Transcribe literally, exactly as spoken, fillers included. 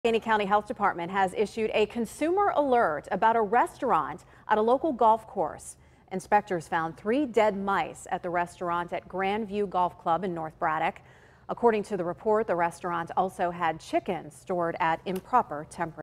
Allegheny County Health Department has issued a consumer alert about a restaurant at a local golf course. Inspectors found three dead mice at the restaurant at Grandview Golf Club in North Braddock. According to the report, the restaurant also had chickens stored at improper temperatures.